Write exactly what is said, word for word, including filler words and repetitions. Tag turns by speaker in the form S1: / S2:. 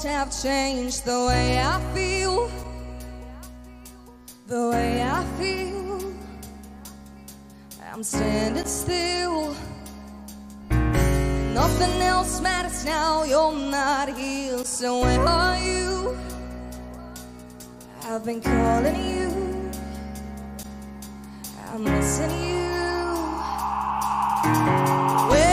S1: have changed the way I feel, the way I feel. I'm standing still. Nothing else matters now, you're not here. So where are you? I've been calling you, I'm missing you. Where